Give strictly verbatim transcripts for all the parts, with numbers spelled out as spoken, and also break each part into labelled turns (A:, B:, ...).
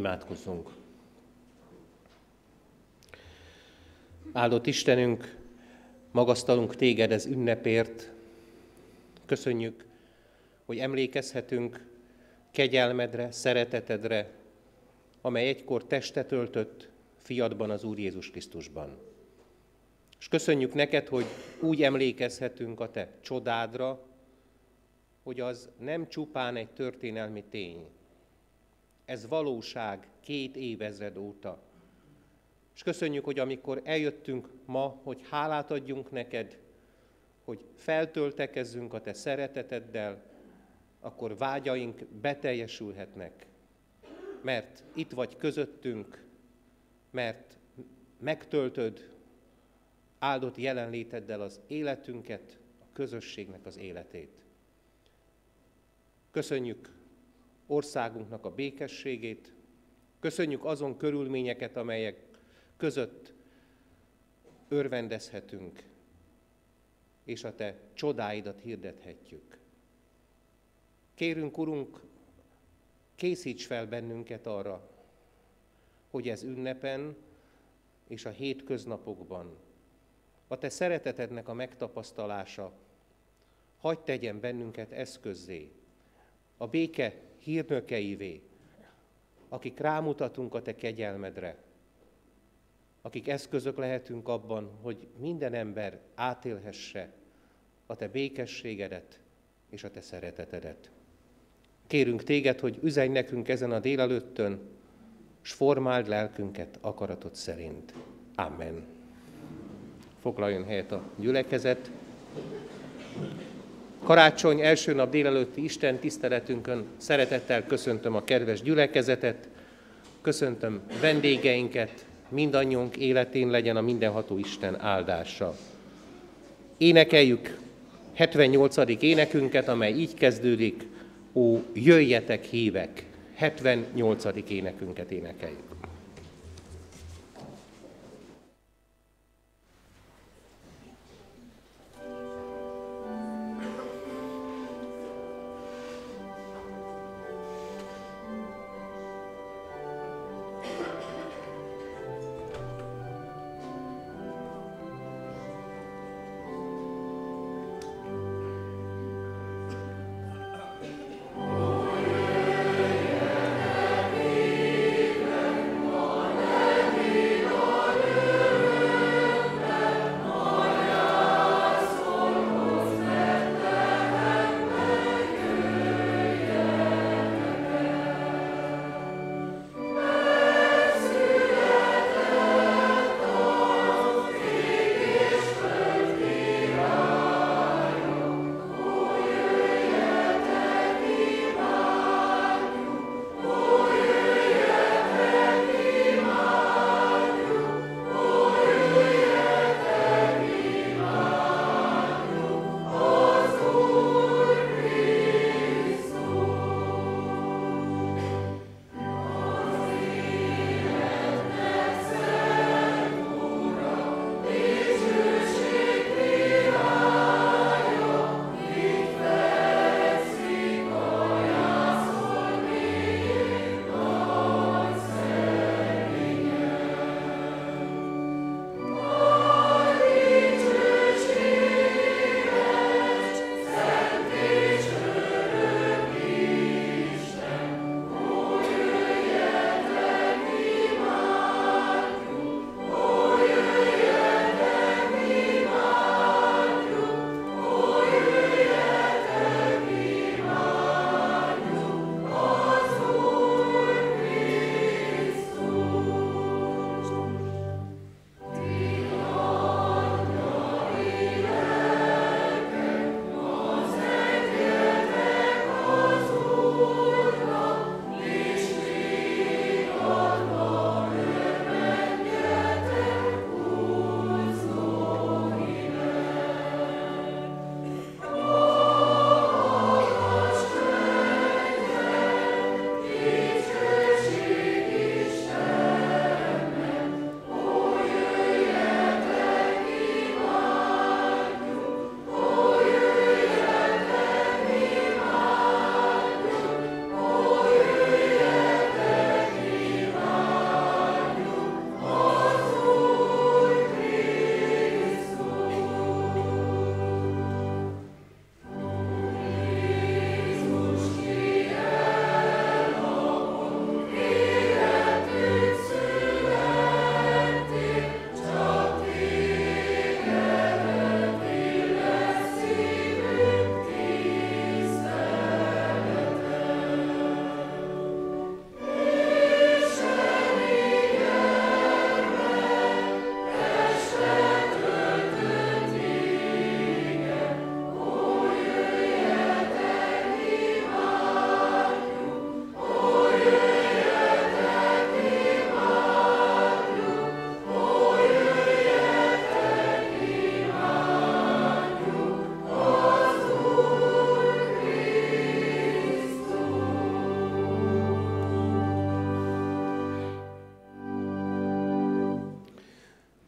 A: Imádkozzunk! Áldott Istenünk, magasztalunk Téged ez ünnepért. Köszönjük, hogy emlékezhetünk kegyelmedre, szeretetedre, amely egykor testet öltött fiadban, az Úr Jézus Krisztusban. És köszönjük neked, hogy úgy emlékezhetünk a te csodádra, hogy az nem csupán egy történelmi tény. Ez valóság két évezred óta. És köszönjük, hogy amikor eljöttünk ma, hogy hálát adjunk neked, hogy feltöltekezzünk a te szereteteddel, akkor vágyaink beteljesülhetnek. Mert itt vagy közöttünk, mert megtöltöd áldott jelenléteddel az életünket, a közösségnek az életét. Köszönjük országunknak a békességét, köszönjük azon körülményeket, amelyek között örvendezhetünk, és a te csodáidat hirdethetjük. Kérünk, Urunk, készíts fel bennünket arra, hogy ez ünnepen és a hétköznapokban a te szeretetednek a megtapasztalása hadd tegyen bennünket eszközzé, a béke hírnökeivé, akik rámutatunk a te kegyelmedre, akik eszközök lehetünk abban, hogy minden ember átélhesse a te békességedet és a te szeretetedet. Kérünk téged, hogy üzenj nekünk ezen a délelőttön, s formáld lelkünket akaratod szerint. Amen. Foglaljon helyet a gyülekezet. Karácsony első nap délelőtti Isten tiszteletünkön szeretettel köszöntöm a kedves gyülekezetet, köszöntöm vendégeinket, mindannyiunk életén legyen a mindenható Isten áldása. Énekeljük hetvennyolcadik énekünket, amely így kezdődik: Ó, jöjjetek hívek! hetvennyolcadik énekünket énekeljük.
B: Oh, yeah, yeah, yeah.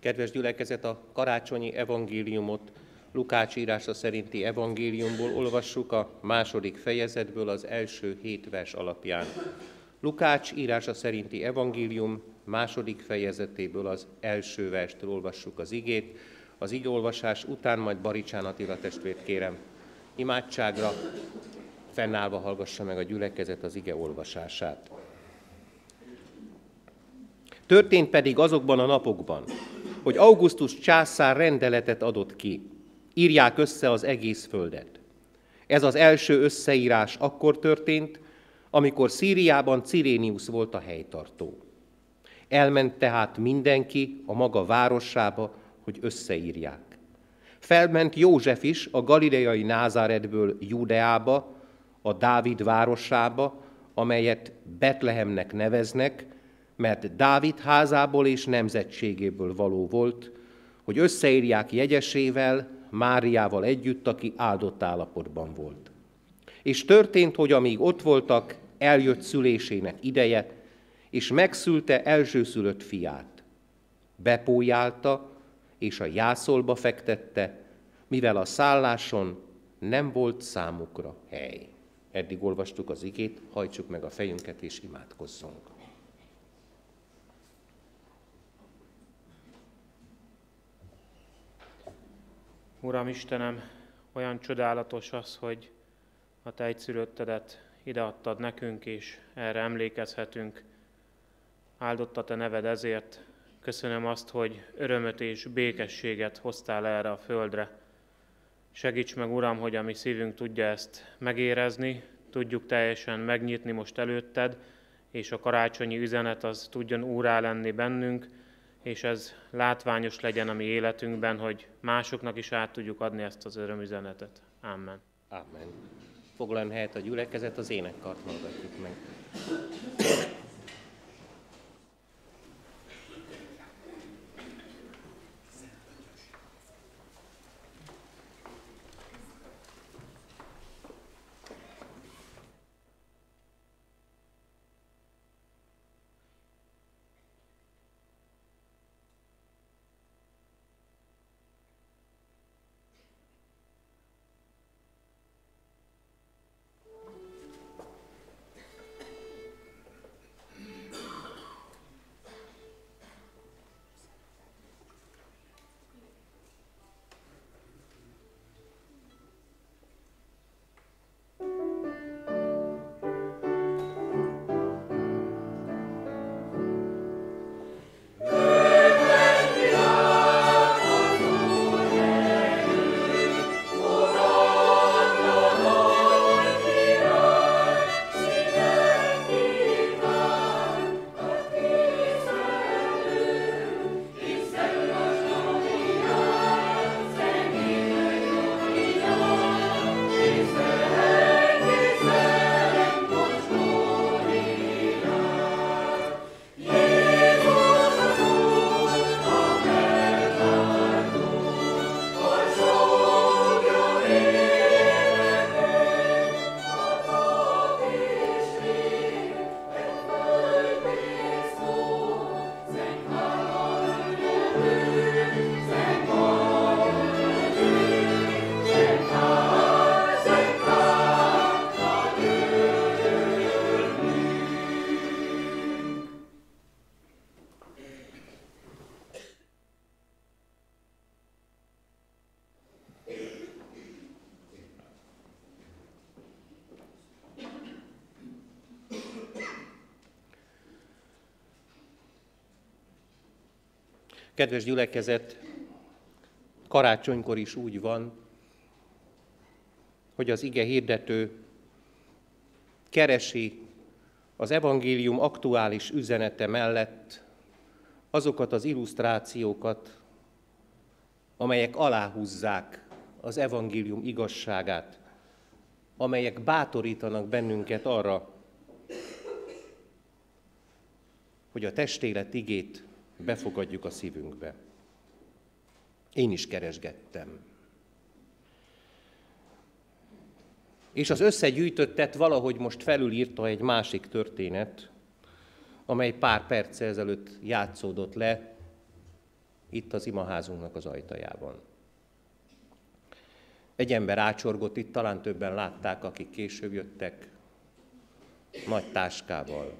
A: Kedves gyülekezet, a karácsonyi evangéliumot Lukács írása szerinti evangéliumból olvassuk a második fejezetből az első hét vers alapján. Lukács írása szerinti evangélium második fejezetéből az első verstől olvassuk az igét. Az igéolvasás után majd Baricsán Attila testvért kérem imádságra, fennállva hallgassa meg a gyülekezet az ige olvasását. Történt pedig azokban a napokban, hogy Augustus császár rendeletet adott ki. Írják össze az egész földet. Ez az első összeírás akkor történt, amikor Szíriában Cirénius volt a helytartó. Elment tehát mindenki a maga városába, hogy összeírják. Felment József is a galileai Názáretből Júdeába, a Dávid városába, amelyet Betlehemnek neveznek, mert Dávid házából és nemzetségéből való volt, hogy összeírják jegyesével, Máriával együtt, aki áldott állapotban volt. És történt, hogy amíg ott voltak, eljött szülésének ideje, és megszülte elsőszülött fiát. Bepójálta, és a jászolba fektette, mivel a szálláson nem volt számukra hely. Eddig olvastuk az igét, hajtsuk meg a fejünket és imádkozzunk.
B: Uram Istenem, olyan csodálatos az, hogy a Te egyszülöttedet ideadtad nekünk, és erre emlékezhetünk. Áldott a Te neved ezért. Köszönöm azt, hogy örömöt és békességet hoztál erre a földre. Segíts meg, Uram, hogy a mi szívünk tudja ezt megérezni, tudjuk teljesen megnyitni most előtted, és a karácsonyi üzenet az tudjon úrrá lenni bennünk, és ez látványos legyen a mi életünkben, hogy másoknak is át tudjuk adni ezt az örömüzenetet. Amen.
A: Amen. Foglaljon helyet a gyülekezet, az énekkart hallgatjuk meg. Kedves gyülekezet, karácsonykor is úgy van, hogy az ige hirdető keresi az evangélium aktuális üzenete mellett azokat az illusztrációkat, amelyek aláhúzzák az evangélium igazságát, amelyek bátorítanak bennünket arra, hogy a testélet igét befogadjuk a szívünkbe. Én is keresgettem. És az összegyűjtöttet valahogy most felülírta egy másik történet, amely pár perccel ezelőtt játszódott le itt az imaházunknak az ajtajában. Egy ember ácsorgott itt, talán többen látták, akik később jöttek, nagy táskával.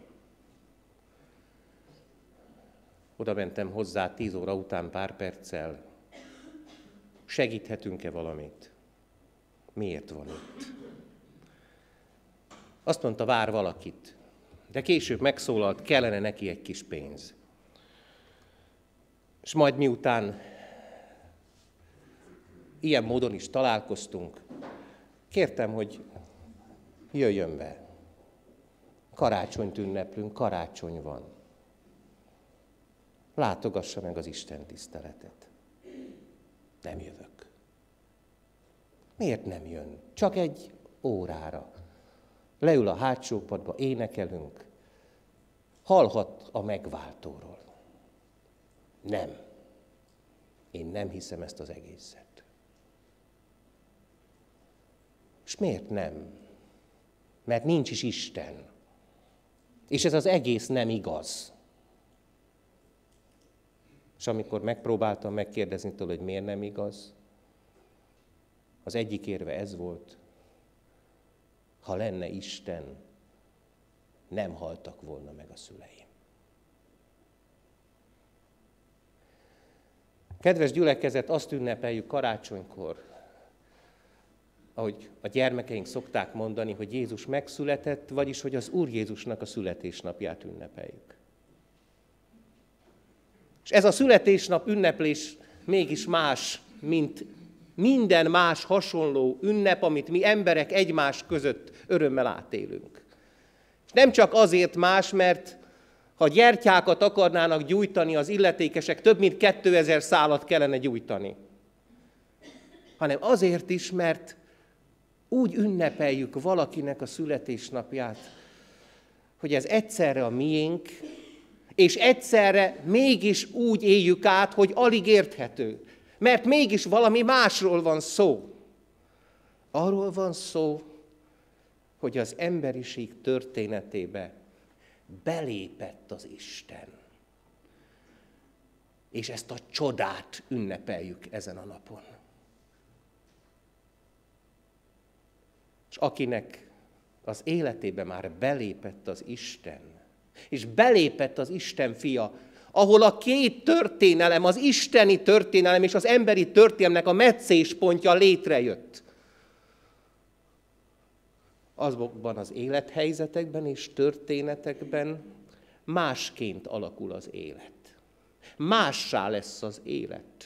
A: Oda mentem hozzá tíz óra után pár perccel. Segíthetünk-e valamit? Miért van itt? Azt mondta, vár valakit, de később megszólalt, kellene neki egy kis pénz. És majd miután ilyen módon is találkoztunk, kértem, hogy jöjjön be. Karácsonyt ünneplünk, karácsony van. Látogassa meg az Isten tiszteletet. Nem jövök. Miért nem jön? Csak egy órára. Leül a hátsó padba, énekelünk. Hallhat a megváltóról. Nem. Én nem hiszem ezt az egészet. És miért nem? Mert nincs is Isten. És ez az egész nem igaz. És amikor megpróbáltam megkérdezni tőle, hogy miért nem igaz, az egyik érve ez volt, ha lenne Isten, nem haltak volna meg a szüleim. Kedves gyülekezet, azt ünnepeljük karácsonykor, ahogy a gyermekeink szokták mondani, hogy Jézus megszületett, vagyis hogy az Úr Jézusnak a születésnapját ünnepeljük. És ez a születésnap ünneplés mégis más, mint minden más hasonló ünnep, amit mi emberek egymás között örömmel átélünk. És nem csak azért más, mert ha gyertyákat akarnának gyújtani az illetékesek, több mint kétezer szálat kellene gyújtani. Hanem azért is, mert úgy ünnepeljük valakinek a születésnapját, hogy ez egyszerre a miénk, és egyszerre mégis úgy éljük át, hogy alig érthető. Mert mégis valami másról van szó. Arról van szó, hogy az emberiség történetébe belépett az Isten. És ezt a csodát ünnepeljük ezen a napon. És akinek az életébe már belépett az Isten, és belépett az Isten fia, ahol a két történelem, az isteni történelem és az emberi történelemnek a meccéspontja létrejött. Azokban az élethelyzetekben és történetekben másként alakul az élet. Mássá lesz az élet.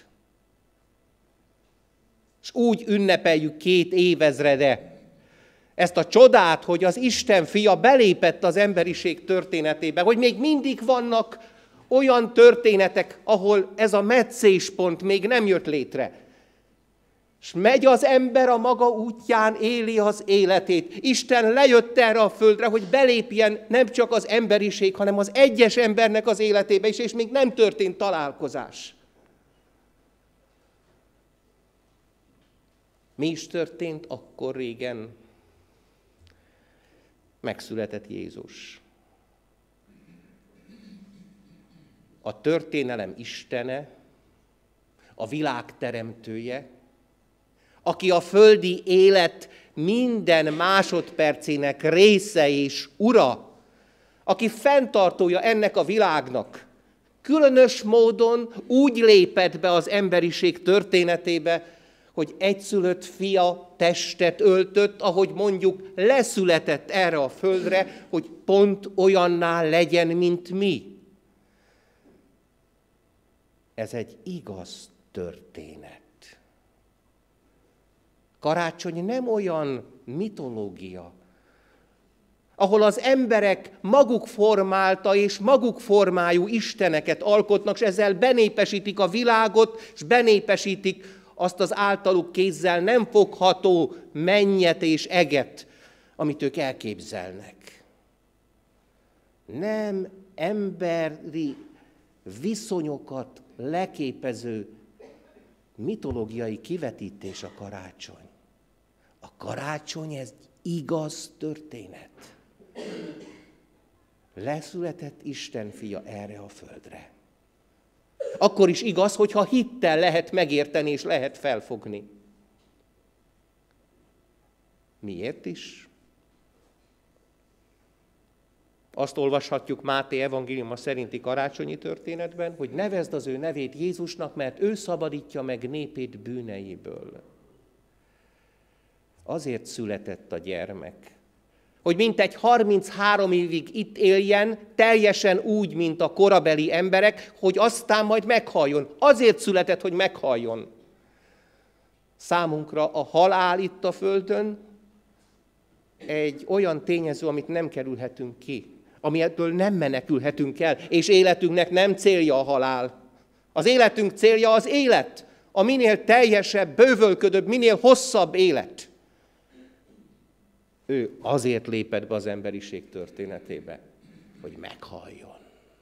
A: És úgy ünnepeljük két évezrede ezt a csodát, hogy az Isten fia belépett az emberiség történetébe, hogy még mindig vannak olyan történetek, ahol ez a meccéspont még nem jött létre. És megy az ember a maga útján, éli az életét. Isten lejött erre a földre, hogy belépjen nem csak az emberiség, hanem az egyes embernek az életébe is, és még nem történt találkozás. Mi is történt akkor régen? Megszületett Jézus. A történelem istene, a világ teremtője, aki a földi élet minden másodpercének része és ura, aki fenntartója ennek a világnak, különös módon úgy lépett be az emberiség történetébe, hogy egyszülött fia testet öltött, ahogy mondjuk leszületett erre a földre, hogy pont olyanná legyen, mint mi. Ez egy igaz történet. Karácsony nem olyan mitológia, ahol az emberek maguk formálta és maguk formájú isteneket alkotnak, és ezzel benépesítik a világot, és benépesítik azt az általuk kézzel nem fogható mennyet és eget, amit ők elképzelnek. Nem emberi viszonyokat leképező mitológiai kivetítés a karácsony. A karácsony ez igaz történet. Leszületett Isten fia erre a földre. akkor is igaz, hogyha hittel lehet megérteni és lehet felfogni. Miért is? Azt olvashatjuk Máté evangéliuma szerinti karácsonyi történetben, hogy nevezd az ő nevét Jézusnak, mert ő szabadítja meg népét bűneiből. Azért született a gyermek, hogy mintegy harminchárom évig itt éljen, teljesen úgy, mint a korabeli emberek, hogy aztán majd meghalljon. Azért született, hogy meghalljon. Számunkra a halál itt a földön egy olyan tényező, amit nem kerülhetünk ki, amitől nem menekülhetünk el, és életünknek nem célja a halál. Az életünk célja az élet, a minél teljesebb, bővölködőbb, minél hosszabb élet. Ő azért lépett be az emberiség történetébe, hogy meghalljon.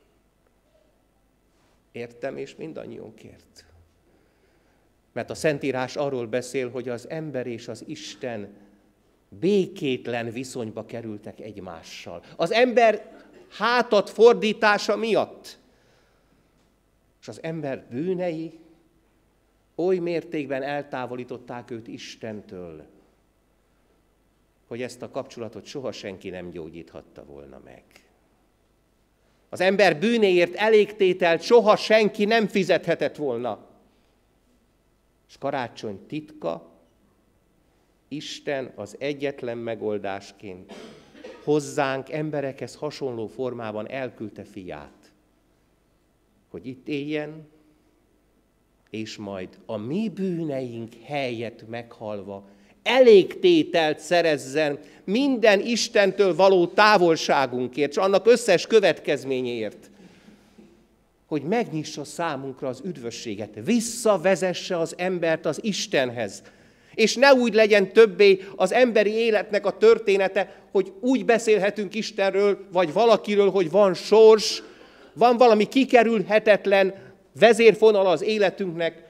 A: Értem, és mindannyiunkért. Mert a Szentírás arról beszél, hogy az ember és az Isten békétlen viszonyba kerültek egymással. Az ember hátat fordítása miatt. És az ember bűnei oly mértékben eltávolították őt Istentől, hogy ezt a kapcsolatot soha senki nem gyógyíthatta volna meg. Az ember bűnéért elégtételt soha senki nem fizethetett volna. És karácsony titka, Isten az egyetlen megoldásként hozzánk emberekhez hasonló formában elküldte fiát, hogy itt éljen, és majd a mi bűneink helyett meghalva elégtételt szerezzen minden Istentől való távolságunkért, és annak összes következményéért, hogy megnyissa számunkra az üdvösséget, visszavezesse az embert az Istenhez, és ne úgy legyen többé az emberi életnek a története, hogy úgy beszélhetünk Istenről, vagy valakiről, hogy van sors, van valami kikerülhetetlen vezérfonal az életünknek.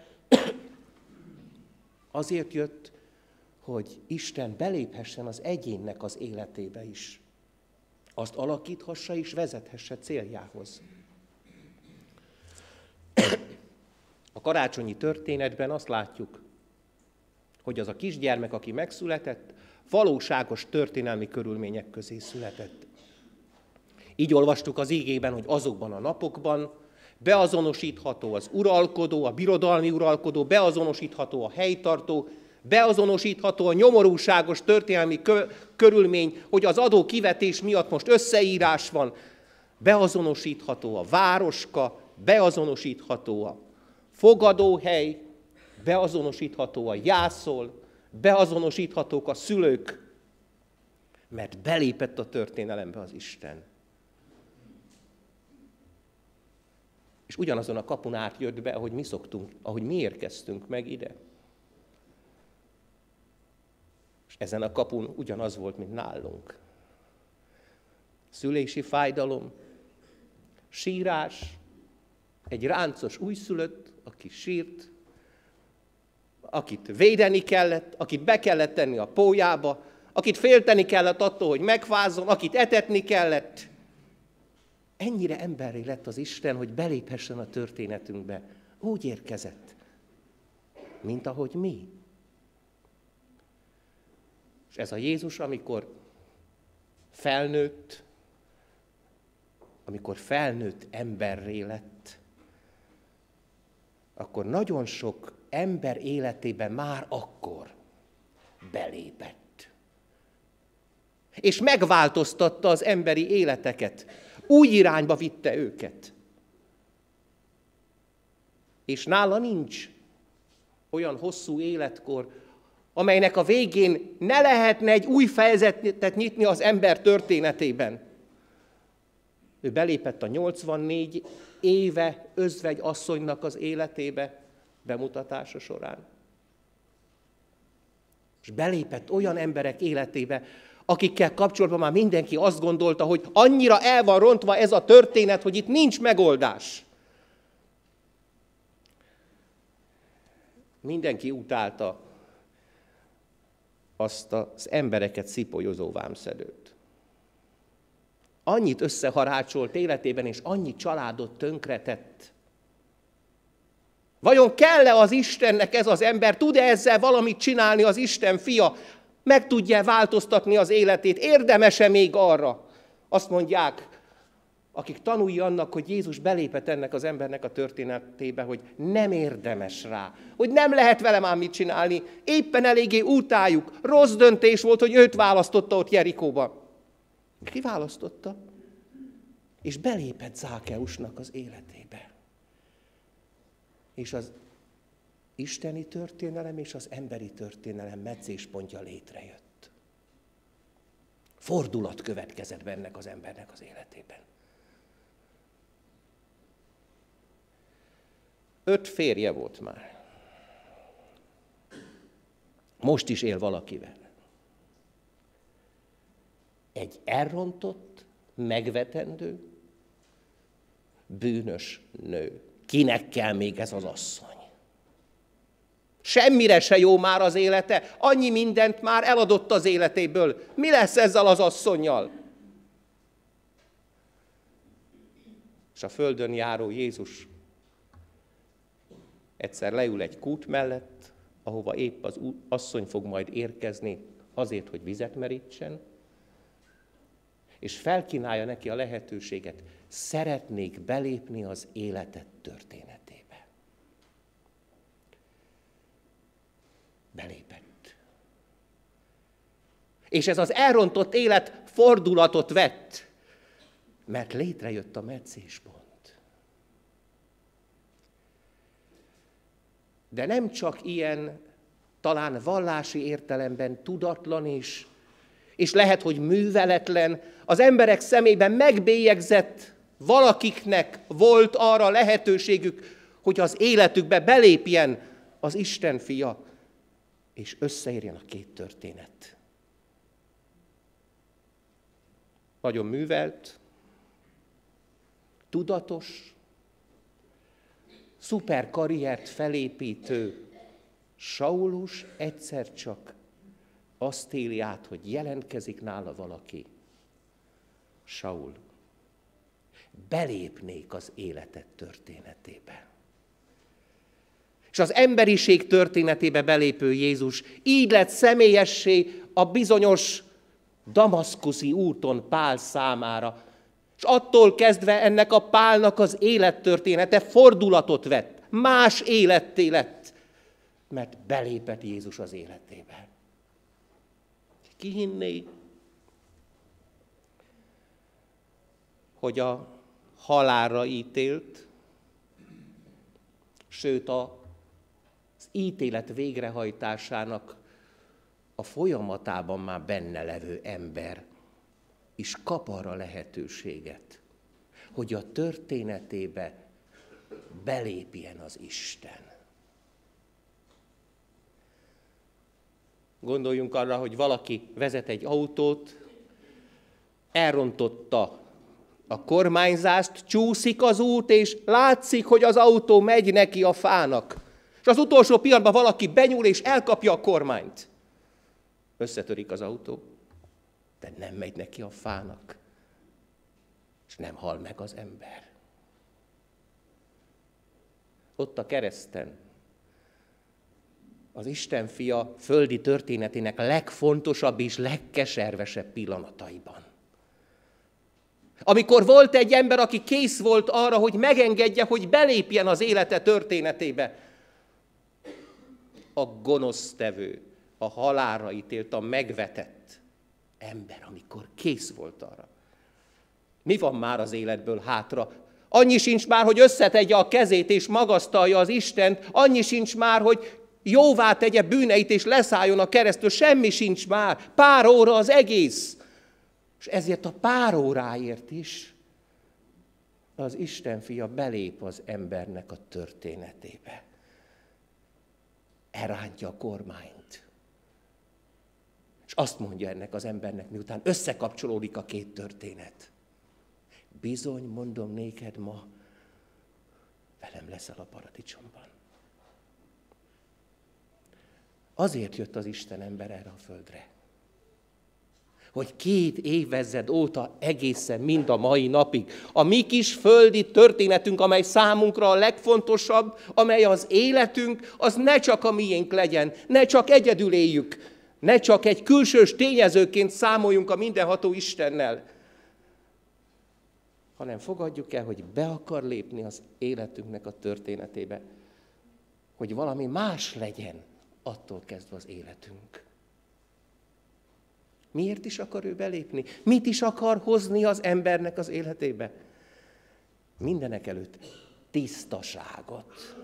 A: Azért jött, hogy Isten beléphessen az egyénnek az életébe is. Azt alakíthassa és vezethesse céljához. A karácsonyi történetben azt látjuk, hogy az a kisgyermek, aki megszületett, valóságos történelmi körülmények közé született. Így olvastuk az ígében, hogy azokban a napokban beazonosítható az uralkodó, a birodalmi uralkodó, beazonosítható a helytartó, beazonosítható a nyomorúságos történelmi körülmény, hogy az adó kivetés miatt most összeírás van, beazonosítható a városka, beazonosítható a fogadóhely, beazonosítható a jászol, beazonosíthatók a szülők, mert belépett a történelembe az Isten. És ugyanazon a kapun át jött be, ahogy mi szoktunk, ahogy mi érkeztünk meg ide. És ezen a kapun ugyanaz volt, mint nálunk. Szülési fájdalom, sírás, egy ráncos újszülött, aki sírt, akit védeni kellett, akit be kellett tenni a pólyába, akit félteni kellett attól, hogy megfázzon, akit etetni kellett. Ennyire emberré lett az Isten, hogy beléphessen a történetünkbe. Úgy érkezett, mint ahogy mi. És ez a Jézus, amikor felnőtt, amikor felnőtt emberré lett, akkor nagyon sok ember életében már akkor belépett. És megváltoztatta az emberi életeket. Új irányba vitte őket. És nála nincs olyan hosszú életkor, amelynek a végén ne lehetne egy új fejezetet nyitni az ember történetében. Ő belépett a nyolcvannégy éve özvegy asszonynak az életébe bemutatása során. És belépett olyan emberek életébe, akikkel kapcsolatban már mindenki azt gondolta, hogy annyira el van rontva ez a történet, hogy itt nincs megoldás. Mindenki utálta azt az embereket szipolyozó vámszedőt. Annyit összeharácsolt életében, és annyi családot tönkretett, Vajon kell-e az Istennek ez az ember? Tud-e ezzel valamit csinálni az Isten fia? Meg tudja változtatni az életét? Érdemes-e még arra? Azt mondják, akik tanúi annak, hogy Jézus belépett ennek az embernek a történetébe, hogy nem érdemes rá, hogy nem lehet vele már mit csinálni, éppen eléggé utáljuk, rossz döntés volt, hogy őt választotta ott Jerikóba. Ki választotta? És belépett Zákeusnak az életébe. És az isteni történelem és az emberi történelem meccéspontja létrejött. Fordulat következett bennek az embernek az életében. Öt férje volt már. Most is él valakivel. Egy elrontott, megvetendő, bűnös nő. Kinek kell még ez az asszony? Semmire se jó már az élete, annyi mindent már eladott az életéből. Mi lesz ezzel az asszonnyal? És a földön járó Jézus egyszer leül egy kút mellett, ahova épp az asszony fog majd érkezni azért, hogy vizet merítsen, és felkínálja neki a lehetőséget, szeretnék belépni az életed történetébe. Belépett. És ez az elrontott élet fordulatot vett, mert létrejött a meccéspont. De nem csak ilyen, talán vallási értelemben tudatlan is, és lehet, hogy műveletlen, az emberek szemében megbélyegzett valakiknek volt arra lehetőségük, hogy az életükbe belépjen az Isten fia, és összeérjen a két történet. Nagyon művelt, tudatos, szuper karriert felépítő Saulus egyszer csak azt éli át, hogy jelentkezik nála valaki. Saul, belépnék az életed történetébe. És az emberiség történetébe belépő Jézus így lett személyessé a bizonyos damaszkuszi úton Pál számára. És attól kezdve ennek a Pálnak az élettörténete fordulatot vett, más életté lett, mert belépett Jézus az életébe. Ki hinné, hogy a halálra ítélt, sőt az ítélet végrehajtásának a folyamatában már benne levő ember is kap arra lehetőséget, hogy a történetébe belépjen az Isten. Gondoljunk arra, hogy valaki vezet egy autót, elrontotta a kormányzást, csúszik az út, és látszik, hogy az autó megy neki a fának. És az utolsó pillanatban valaki benyúl, és elkapja a kormányt. Összetörik az autó, de nem megy neki a fának, és nem hal meg az ember. Ott a kereszten az Isten fia földi történetének legfontosabb és legkeservesebb pillanataiban. Amikor volt egy ember, aki kész volt arra, hogy megengedje, hogy belépjen az élete történetébe, a gonosztevő, a halálra ítélt, a megvetett ember, amikor kész volt arra. Mi van már az életből hátra? Annyi sincs már, hogy összetegye a kezét és magasztalja az Istent, annyi sincs már, hogy jóvá tegye bűneit és leszálljon a keresztül, semmi sincs már, pár óra az egész. És ezért a pár óráért is az Isten fia belép az embernek a történetébe. Elrántja a kormányt. És azt mondja ennek az embernek, miután összekapcsolódik a két történet. Bizony, mondom néked ma, velem leszel a paradicsomban. Azért jött az Isten ember erre a földre, hogy két évezred óta egészen mind a mai napig a mi kis földi történetünk, amely számunkra a legfontosabb, amely az életünk, az ne csak a miénk legyen, ne csak egyedül éljük, ne csak egy külsős tényezőként számoljunk a mindenható Istennel, hanem fogadjuk el, hogy be akar lépni az életünknek a történetébe, hogy valami más legyen attól kezdve az életünk. Miért is akar ő belépni? Mit is akar hozni az embernek az életébe? Mindenek előtt tisztaságot.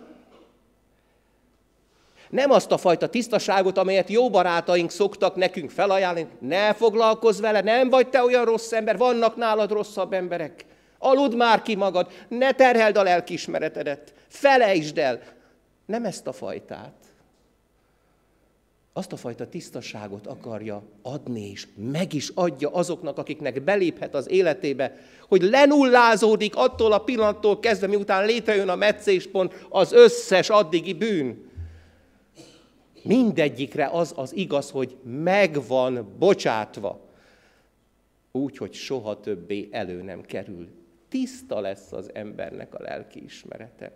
A: Nem azt a fajta tisztaságot, amelyet jó barátaink szoktak nekünk felajánlani, ne foglalkozz vele, nem vagy te olyan rossz ember, vannak nálad rosszabb emberek. Aludd már ki magad, ne terheld a lelkiismeretedet, felejtsd el. Nem ezt a fajtát. Azt a fajta tisztaságot akarja adni, és meg is adja azoknak, akiknek beléphet az életébe, hogy lenullázódik attól a pillanattól kezdve, miután létrejön a metszéspont, az összes addigi bűn. Mindegyikre az az igaz, hogy meg van bocsátva, úgy, hogy soha többé elő nem kerül. Tiszta lesz az embernek a lelkiismerete.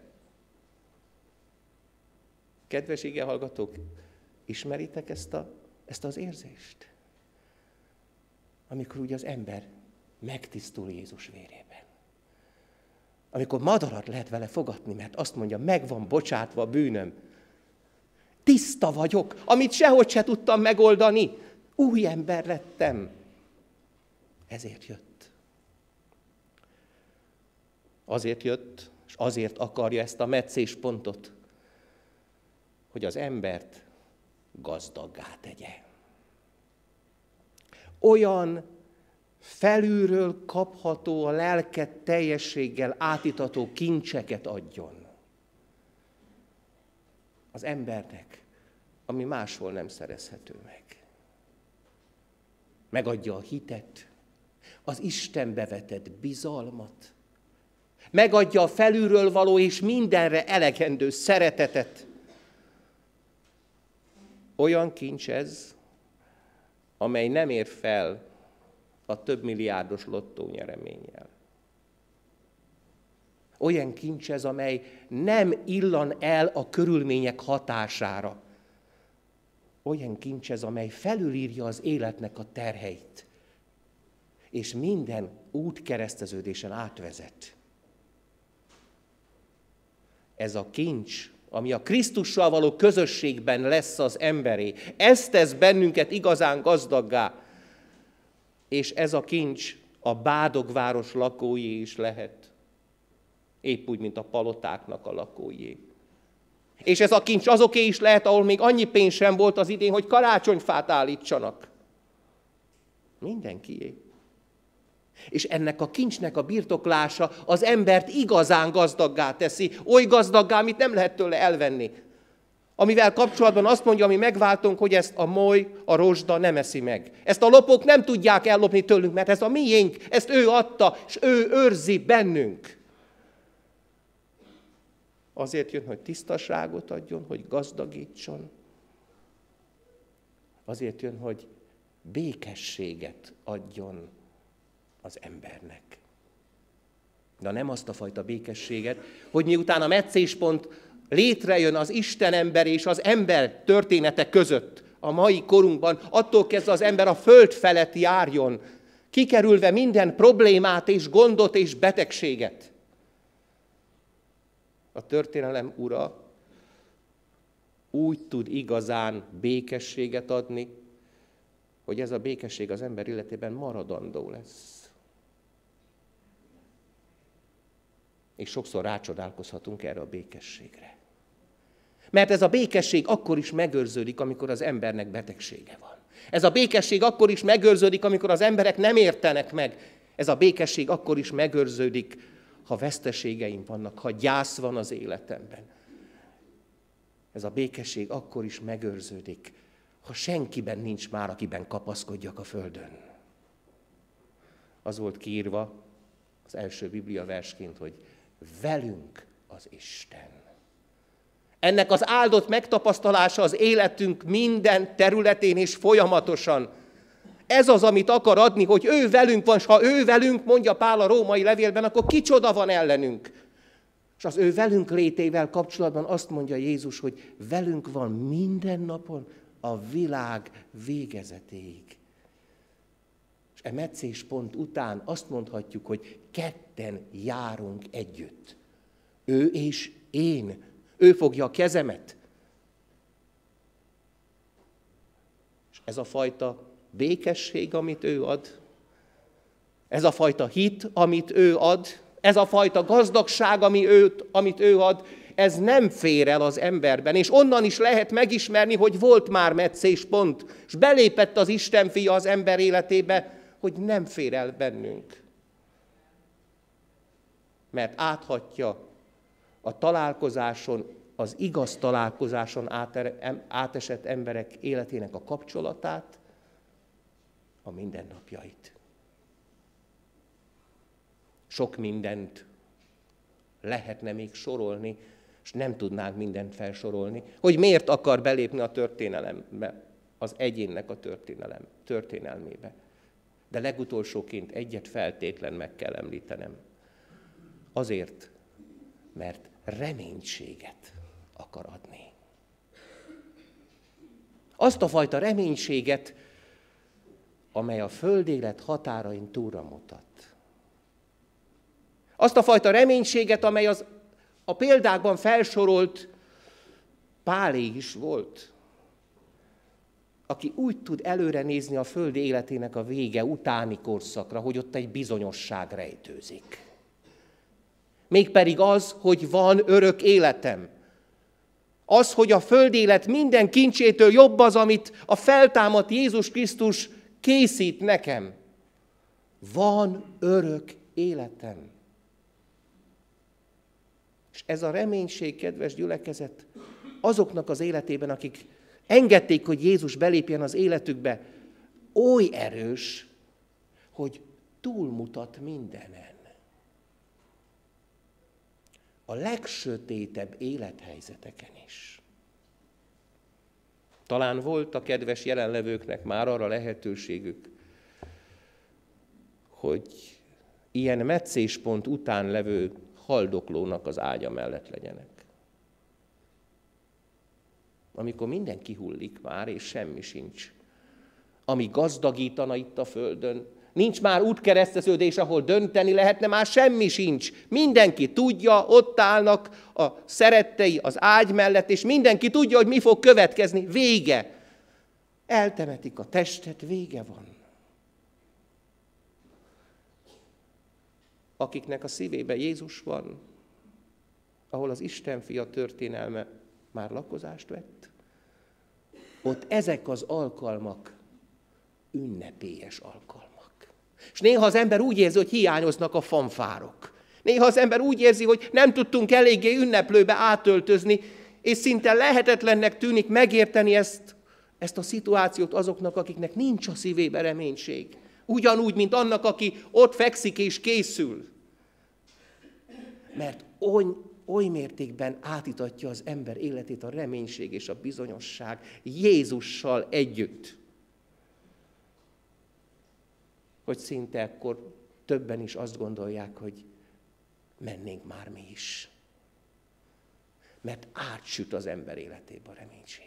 A: Kedves igehallgatók, ismeritek ezt, a, ezt az érzést? Amikor ugye az ember megtisztul Jézus vérében. Amikor madarat lehet vele fogadni, mert azt mondja, meg van bocsátva a bűnöm. Tiszta vagyok, amit sehogy se tudtam megoldani. Új ember lettem. Ezért jött. Azért jött, és azért akarja ezt a metszéspontot, hogy az embert gazdaggá tegye. Olyan felülről kapható, a lelket teljességgel átítató kincseket adjon az embernek, ami máshol nem szerezhető meg. Megadja a hitet, az Istenbe vetett bizalmat, megadja a felülről való és mindenre elegendő szeretetet. Olyan kincs ez, amely nem ér fel a több milliárdos lottó nyereménnyel. Olyan kincs ez, amely nem illan el a körülmények hatására. Olyan kincs ez, amely felülírja az életnek a terheit, és minden útkereszteződésen átvezet. Ez a kincs, ami a Krisztussal való közösségben lesz az emberé. Ez tesz bennünket igazán gazdaggá. És ez a kincs a bádogváros lakói is lehet. Épp úgy, mint a palotáknak a lakóié. És ez a kincs azoké is lehet, ahol még annyi pénz sem volt az idén, hogy karácsonyfát állítsanak. Mindenkié. És ennek a kincsnek a birtoklása az embert igazán gazdaggá teszi, oly gazdaggá, amit nem lehet tőle elvenni. Amivel kapcsolatban azt mondja, ami megváltunk, hogy ezt a moly, a rozsda nem eszi meg. Ezt a lopók nem tudják ellopni tőlünk, mert ez a miénk, ezt ő adta, és ő őrzi bennünk. Azért jön, hogy tisztaságot adjon, hogy gazdagítson. Azért jön, hogy békességet adjon az embernek. De nem azt a fajta békességet, hogy miután a metszéspont létrejön az Isten ember és az ember története között, a mai korunkban, attól kezdve az ember a föld felett járjon, kikerülve minden problémát és gondot és betegséget. A történelem ura úgy tud igazán békességet adni, hogy ez a békesség az ember életében maradandó lesz. És sokszor rácsodálkozhatunk erre a békességre. Mert ez a békesség akkor is megőrződik, amikor az embernek betegsége van. Ez a békesség akkor is megőrződik, amikor az emberek nem értenek meg. Ez a békesség akkor is megőrződik, ha veszteségeim vannak, ha gyász van az életemben. Ez a békesség akkor is megőrződik, ha senkiben nincs már, akiben kapaszkodjak a földön. Az volt kiírva az első Biblia versként, hogy velünk az Isten. Ennek az áldott megtapasztalása az életünk minden területén és folyamatosan. ez az, amit akar adni, hogy ő velünk van, és ha ő velünk, mondja Pál a római levélben, akkor kicsoda van ellenünk. És az ő velünk létével kapcsolatban azt mondja Jézus, hogy velünk van minden napon a világ végezetéig. És e meccéspont után azt mondhatjuk, hogy ketten járunk együtt. Ő és én. Ő fogja a kezemet. És ez a fajta békesség, amit ő ad, ez a fajta hit, amit ő ad, ez a fajta gazdagság, ami őt, amit ő ad, ez nem fér el az emberben, és onnan is lehet megismerni, hogy volt már meccéspont, és belépett az Isten fia az ember életébe, hogy nem fér el bennünk. Mert áthatja a találkozáson, az igaz találkozáson átesett emberek életének a kapcsolatát, a mindennapjait. Sok mindent lehetne még sorolni, és nem tudnánk mindent felsorolni, hogy miért akar belépni a történelembe, az egyénnek a történelem, történelmébe. De legutolsóként egyet feltétlen meg kell említenem. Azért, mert reménységet akar adni. Azt a fajta reménységet, amely a földélet határain túlra mutat. Azt a fajta reménységet, amely az, a példákban felsorolt Pálé is volt, aki úgy tud előre nézni a földi életének a vége utáni korszakra, hogy ott egy bizonyosság rejtőzik. Mégpedig az, hogy van örök életem. Az, hogy a földi élet minden kincsétől jobb az, amit a feltámadt Jézus Krisztus készít nekem. Van örök életem. És ez a reménység, kedves gyülekezet, azoknak az életében, akik engedték, hogy Jézus belépjen az életükbe, oly erős, hogy túlmutat mindenen. A legsötétebb élethelyzeteken is. Talán volt a kedves jelenlevőknek már arra lehetőségük, hogy ilyen meccéspont után levő haldoklónak az ágya mellett legyenek. Amikor minden kihullik már, és semmi sincs, ami gazdagítana itt a földön, nincs már útkereszteződés, ahol dönteni lehetne, már semmi sincs. Mindenki tudja, ott állnak a szerettei az ágy mellett, és mindenki tudja, hogy mi fog következni. Vége. Eltemetik a testet, vége van. Akiknek a szívében Jézus van, ahol az Isten fia történelme már lakozást vett, ott ezek az alkalmak ünnepélyes alkalmak. És néha az ember úgy érzi, hogy hiányoznak a fanfárok. Néha az ember úgy érzi, hogy nem tudtunk eléggé ünneplőbe átöltözni, és szinte lehetetlennek tűnik megérteni ezt, ezt a szituációt azoknak, akiknek nincs a szívében reménység. Ugyanúgy, mint annak, aki ott fekszik és készül. Mert oly, oly mértékben átítatja az ember életét a reménység és a bizonyosság Jézussal együtt, hogy szinte akkor többen is azt gondolják, hogy mennénk már mi is. Mert átsüt az ember életébe a reménység.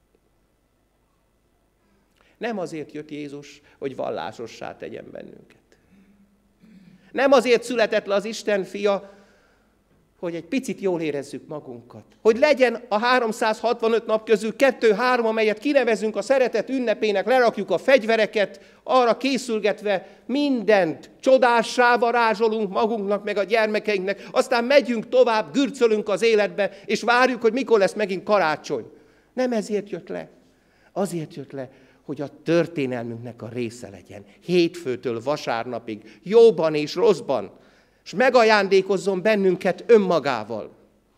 A: Nem azért jött Jézus, hogy vallásossá tegyen bennünket. Nem azért született le az Isten fia, hogy egy picit jól érezzük magunkat. Hogy legyen a háromszázhatvanöt nap közül kettő-három, amelyet kinevezünk a szeretet ünnepének, lerakjuk a fegyvereket, arra készülgetve mindent csodássá varázsolunk magunknak, meg a gyermekeinknek, aztán megyünk tovább, gürcölünk az életbe, és várjuk, hogy mikor lesz megint karácsony. Nem ezért jött le. Azért jött le, hogy a történelmünknek a része legyen. Hétfőtől vasárnapig, jóban és rosszban, és megajándékozzon bennünket önmagával.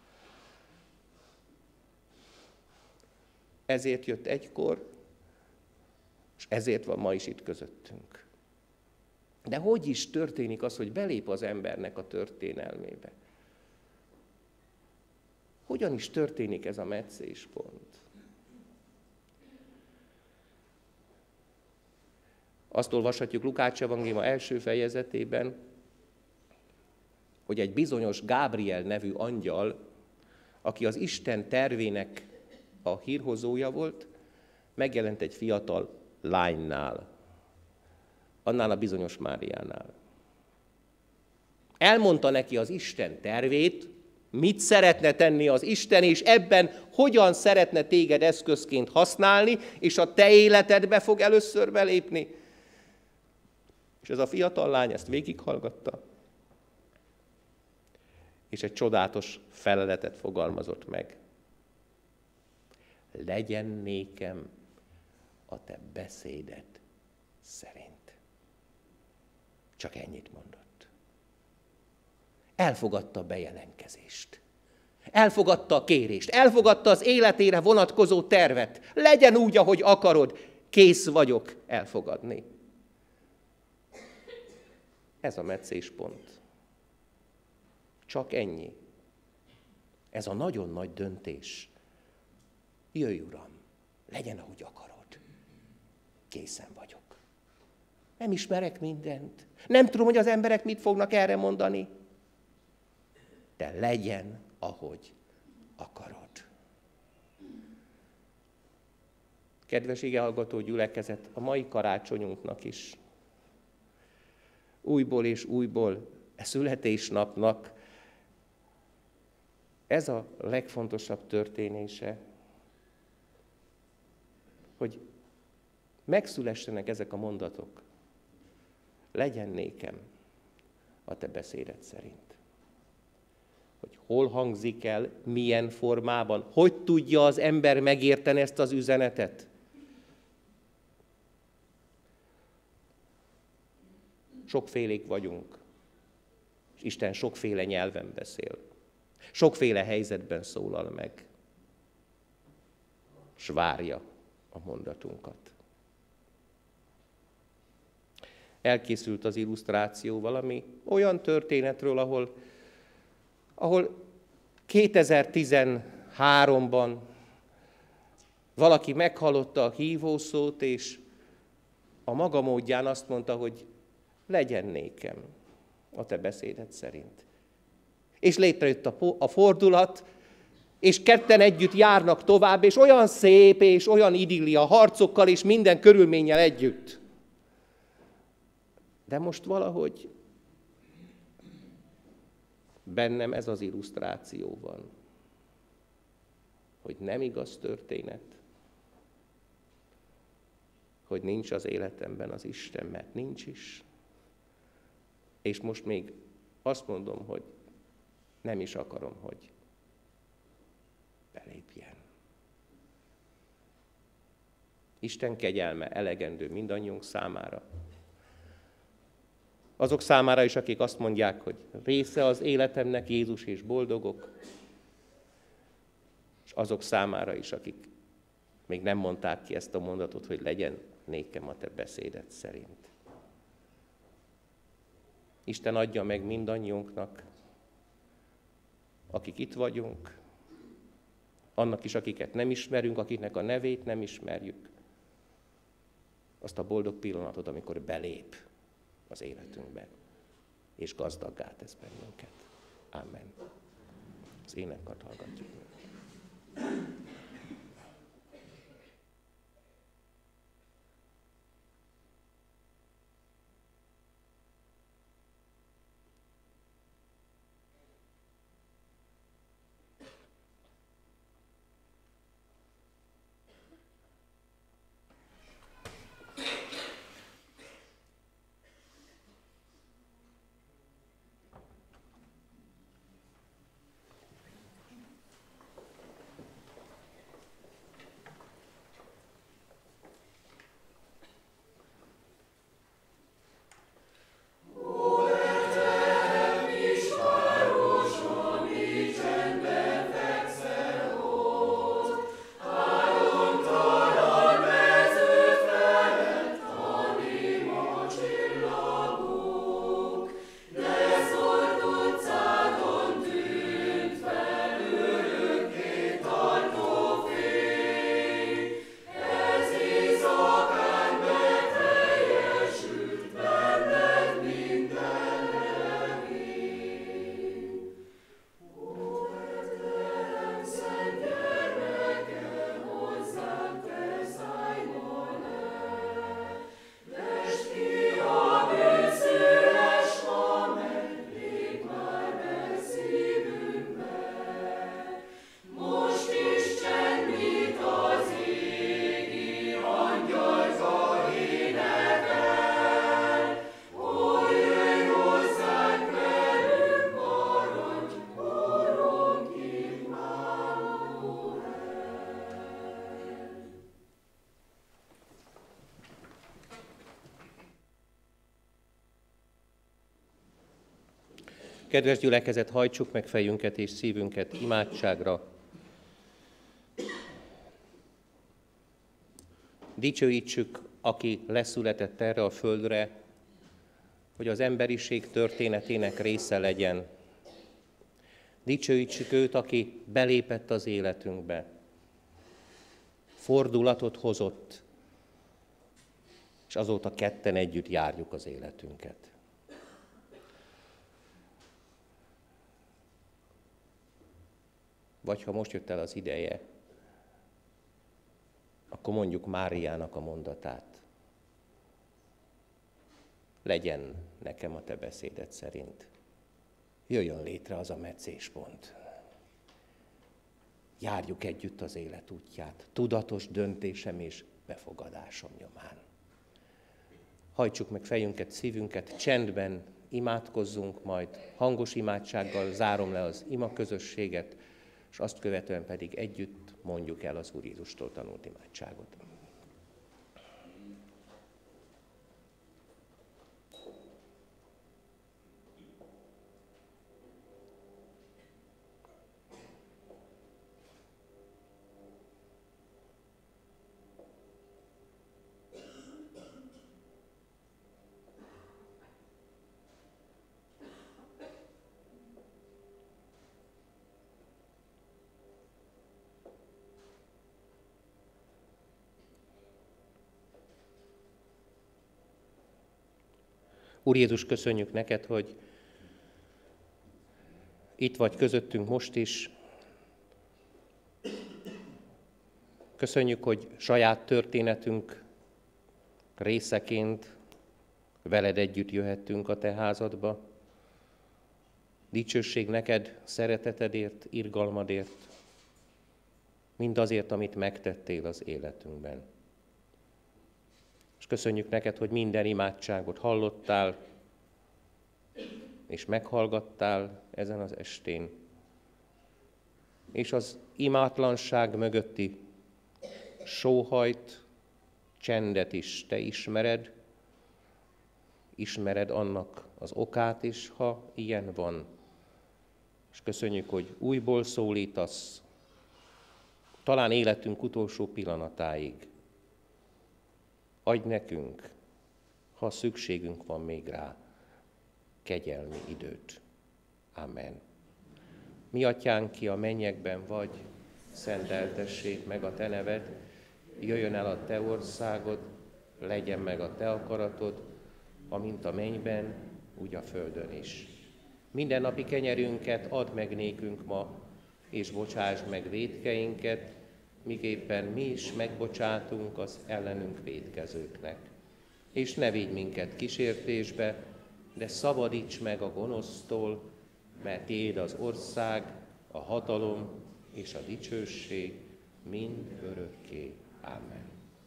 A: Ezért jött egykor, és ezért van ma is itt közöttünk. De hogy is történik az, hogy belép az embernek a történelmébe? Hogyan is történik ez a meccéspont? Azt olvashatjuk Lukács evangéliuma első fejezetében, hogy egy bizonyos Gábriel nevű angyal, aki az Isten tervének a hírhozója volt, megjelent egy fiatal lánynál, annál a bizonyos Máriánál. Elmondta neki az Isten tervét, mit szeretne tenni az Isten, és ebben hogyan szeretne téged eszközként használni, és a te életedbe fog először belépni. És ez a fiatal lány ezt végighallgatta, és egy csodálatos feleletet fogalmazott meg. Legyen nékem a te beszéded szerint. Csak ennyit mondott. Elfogadta a bejelentkezést. Elfogadta a kérést. Elfogadta az életére vonatkozó tervet. Legyen úgy, ahogy akarod. Kész vagyok elfogadni. Ez a meccéspont. Csak ennyi. Ez a nagyon nagy döntés. Jöjj, Uram, legyen, ahogy akarod. Készen vagyok. Nem ismerek mindent. Nem tudom, hogy az emberek mit fognak erre mondani. De legyen, ahogy akarod. Kedves igehallgató gyülekezet, a mai karácsonyunknak is újból és újból e születésnapnak ez a legfontosabb történése, hogy megszülessenek ezek a mondatok. Legyen nékem a te beszéded szerint. Hogy hol hangzik el, milyen formában, hogy tudja az ember megérteni ezt az üzenetet. Sokfélék vagyunk, és Isten sokféle nyelven beszél. Sokféle helyzetben szólal meg, s várja a mondatunkat. Elkészült az illusztráció valami olyan történetről, ahol, ahol kétezer-tizenháromban valaki meghallotta a hívószót, és a maga módján azt mondta, hogy legyen nékem a te beszéded szerint. És létrejött a fordulat, és ketten együtt járnak tovább, és olyan szép, és olyan idillia, harcokkal, és minden körülménnyel együtt. De most valahogy bennem ez az illusztráció van, hogy nem igaz történet, hogy nincs az életemben az Isten, mert nincs is. És most még azt mondom, hogy nem is akarom, hogy belépjen. Isten kegyelme elegendő mindannyiunk számára. Azok számára is, akik azt mondják, hogy része az életemnek Jézus és boldogok, és azok számára is, akik még nem mondták ki ezt a mondatot, hogy legyen nékem a te beszéded szerint. Isten adja meg mindannyiunknak, akik itt vagyunk, annak is, akiket nem ismerünk, akiknek a nevét nem ismerjük, azt a boldog pillanatot, amikor belép az életünkben, és gazdaggá tesz bennünket. Amen. Az énekkart hallgatjuk meg. Kedves gyülekezet, hajtsuk meg fejünket és szívünket imádságra. Dicsőítsük, aki leszületett erre a földre, hogy az emberiség történetének része legyen. Dicsőítsük őt, aki belépett az életünkbe, fordulatot hozott, és azóta ketten együtt járjuk az életünket. Vagy ha most jött el az ideje, akkor mondjuk Máriának a mondatát. Legyen nekem a te beszéded szerint. Jöjjön létre az a meccéspont. Járjuk együtt az élet útját, tudatos döntésem és befogadásom nyomán. Hajtsuk meg fejünket, szívünket, csendben imádkozzunk, majd hangos imádsággal zárom le az ima közösséget, és azt követően pedig együtt mondjuk el az Úr Jézustól tanult imádságot. Úr Jézus, köszönjük neked, hogy itt vagy közöttünk most is. Köszönjük, hogy saját történetünk részeként veled együtt jöhettünk a te házadba. Dicsőség neked, szeretetedért, irgalmadért, mindazért, amit megtettél az életünkben. És köszönjük neked, hogy minden imádságot hallottál, és meghallgattál ezen az estén. És az imátlanság mögötti sóhajt, csendet is te ismered, ismered annak az okát is, ha ilyen van. És köszönjük, hogy újból szólítasz, talán életünk utolsó pillanatáig. Adj nekünk, ha szükségünk van még rá, kegyelmi időt. Amen. Mi atyánk, ki a mennyekben vagy, szenteltessék meg a te neved, jöjjön el a te országod, legyen meg a te akaratod, amint a mennyben, úgy a földön is. Minden napi kenyerünket add meg nékünk ma, és bocsásd meg vétkeinket, miképpen mi is megbocsátunk az ellenünk vétkezőknek. És ne vigy minket kísértésbe, de szabadíts meg a gonosztól, mert tiéd az ország, a hatalom és a dicsőség mind örökké. Amen.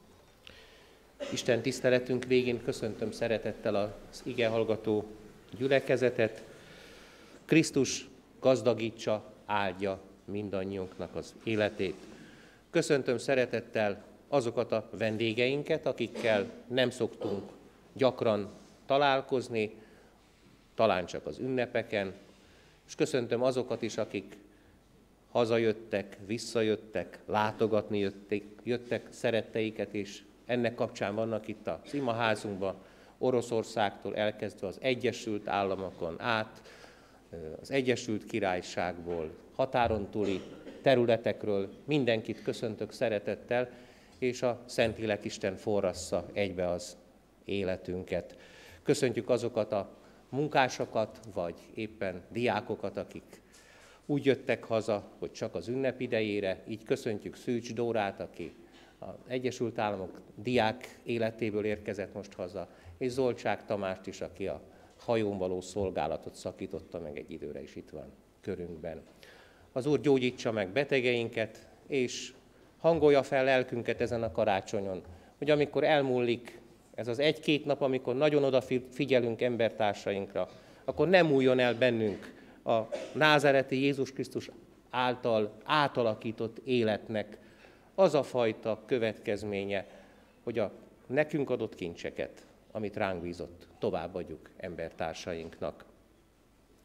A: Isten tiszteletünk végén köszöntöm szeretettel az igehallgató gyülekezetet. Krisztus gazdagítsa, áldja mindannyiunknak az életét. Köszöntöm szeretettel azokat a vendégeinket, akikkel nem szoktunk gyakran találkozni, talán csak az ünnepeken, és köszöntöm azokat is, akik hazajöttek, visszajöttek, látogatni jöttek, jöttek szeretteiket, és ennek kapcsán vannak itt az imaházunkban, Oroszországtól elkezdve az Egyesült Államokon át, az Egyesült Királyságból, határon túli területekről mindenkit köszöntök szeretettel, és a Szentlélek Isten forrassza egybe az életünket. Köszöntjük azokat a munkásokat, vagy éppen diákokat, akik úgy jöttek haza, hogy csak az ünnep idejére, így köszöntjük Szűcs Dórát, aki az Egyesült Államok diák életéből érkezett most haza, és Zolcsák Tamást is, aki a hajón való szolgálatot szakította meg egy időre, is itt van körünkben. Az Úr gyógyítsa meg betegeinket, és hangolja fel lelkünket ezen a karácsonyon, hogy amikor elmúlik ez az egy-két nap, amikor nagyon odafigyelünk embertársainkra, akkor nem múljon el bennünk a názáreti Jézus Krisztus által átalakított életnek az a fajta következménye, hogy a nekünk adott kincseket, amit ránk bízott, továbbadjuk embertársainknak.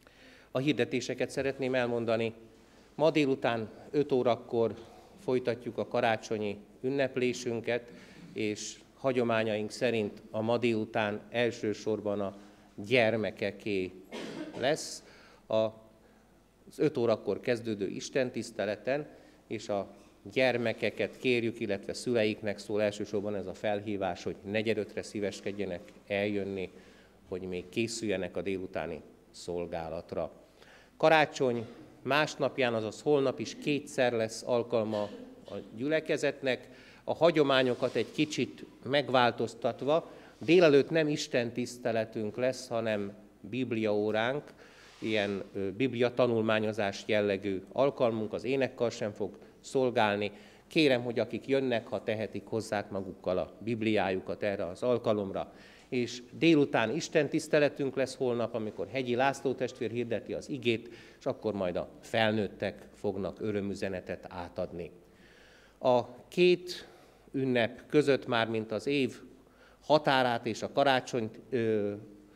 A: A hirdetéseket szeretném elmondani. Ma délután öt órakor folytatjuk a karácsonyi ünneplésünket, és hagyományaink szerint a ma délután elsősorban a gyermekeké lesz az öt órakor kezdődő istentiszteleten, és a gyermekeket kérjük, illetve szüleiknek szól elsősorban ez a felhívás, hogy negyedötre szíveskedjenek eljönni, hogy még készüljenek a délutáni szolgálatra. Karácsony másnapján, azaz holnap is kétszer lesz alkalma a gyülekezetnek, a hagyományokat egy kicsit megváltoztatva. Délelőtt nem istentiszteletünk lesz, hanem bibliaóránk, ilyen biblia tanulmányozás jellegű alkalmunk, az énekkar sem fog szolgálni. Kérem, hogy akik jönnek, ha tehetik, hozzák magukkal a bibliájukat erre az alkalomra. És délután istentiszteletünk lesz holnap, amikor Hegyi László testvér hirdeti az igét, és akkor majd a felnőttek fognak örömüzenetet átadni. A két ünnep között már, mint az év határát és a karácsony ö,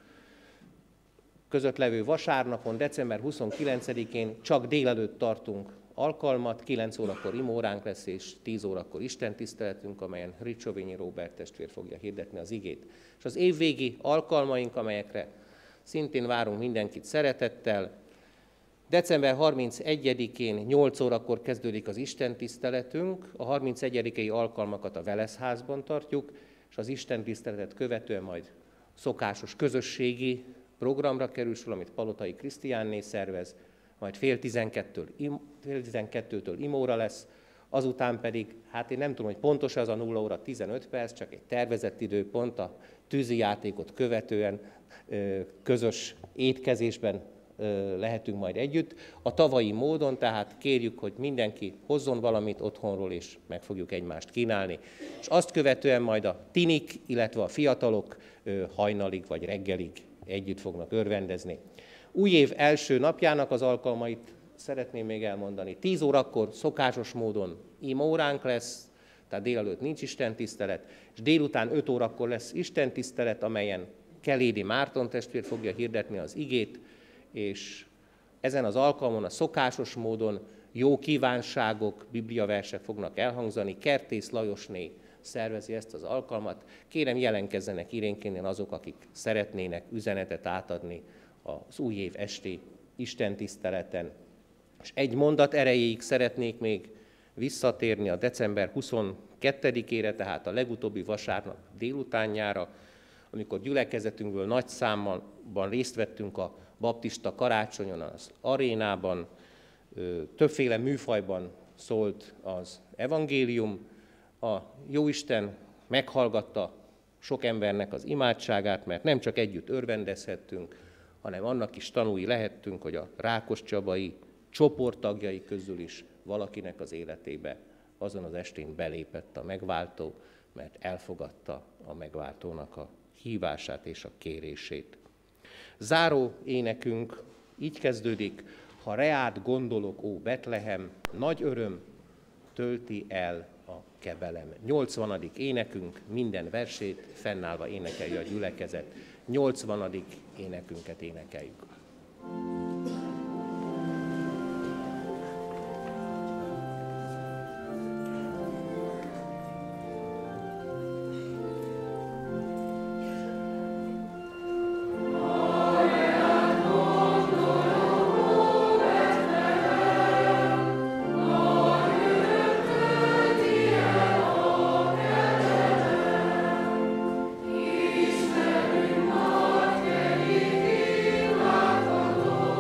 A: között levő vasárnapon, december huszonkilencedikén csak délelőtt tartunk alkalmat, kilenc órakor imóránk lesz, és tíz órakor istentiszteletünk, amelyen Ricsovényi Róbert testvér fogja hirdetni az igét. És az évvégi alkalmaink, amelyekre szintén várunk mindenkit szeretettel, december harmincegyedikén nyolc órakor kezdődik az istentiszteletünk, a harmincegyedikei alkalmakat a Veleszházban tartjuk, és az istentiszteletet követően majd szokásos közösségi programra kerül sor, amit Palotai Krisztiánné szervez, majd fél tizenkettőtől, fél tizenkettőtől imóra lesz, azután pedig, hát én nem tudom, hogy pontos az a nulla óra tizenöt perc, csak egy tervezett időpont, a tűzijátékot követően közös étkezésben lehetünk majd együtt. A tavalyi módon, tehát kérjük, hogy mindenki hozzon valamit otthonról, és meg fogjuk egymást kínálni. És azt követően majd a tinik, illetve a fiatalok hajnalig vagy reggelig együtt fognak örvendezni. Új év első napjának az alkalmait szeretném még elmondani. tíz órakor szokásos módon imóránk lesz, tehát délelőtt nincs istentisztelet, és délután öt órakor lesz istentisztelet, amelyen Kelédi Márton testvér fogja hirdetni az igét, és ezen az alkalmon a szokásos módon jó kívánságok, bibliaversek fognak elhangzani. Kertész Lajosné szervezi ezt az alkalmat. Kérem, jelenkezzenek irénkénén azok, akik szeretnének üzenetet átadni az új év esti istentiszteleten. És egy mondat erejéig szeretnék még visszatérni a december huszonkettedikére, tehát a legutóbbi vasárnap délutánjára, amikor gyülekezetünkből nagy számban részt vettünk a baptista karácsonyon az arénában, többféle műfajban szólt az evangélium, a Jóisten meghallgatta sok embernek az imádságát, mert nem csak együtt örvendezhettünk, hanem annak is tanúi lehettünk, hogy a Rákoscsabai csoporttagjai közül is valakinek az életébe azon az estén belépett a megváltó, mert elfogadta a megváltónak a hívását és a kérését. Záró énekünk így kezdődik: ha reád gondolok, ó Betlehem, nagy öröm tölti el a kebelem. nyolcvanadik énekünk, minden versét fennállva énekelje a gyülekezet. nyolcvanadik énekünket énekeljük.
C: Isten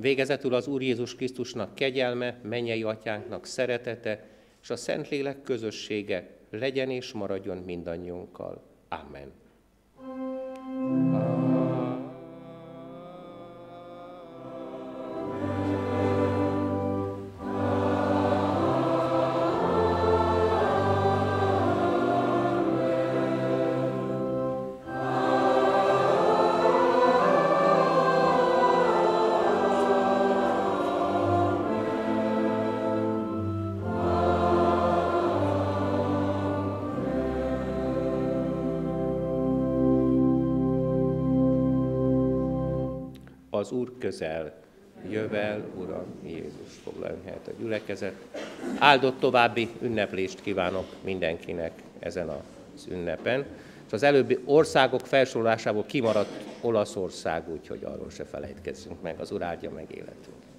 A: Végezetül az Úr Jézus Krisztusnak kegyelme, mennyei atyánknak szeretete, és a Szentlélek közössége legyen és maradjon mindannyiunkkal. Amen. Az Úr közel, jövel, Uram, Jézus, foglaljon helyet a gyülekezet. Áldott további ünneplést kívánok mindenkinek ezen az ünnepen. És az előbbi országok felsorolásából kimaradt Olaszország, úgyhogy arról se felejtkezzünk meg, az Úr áldja meg életünk.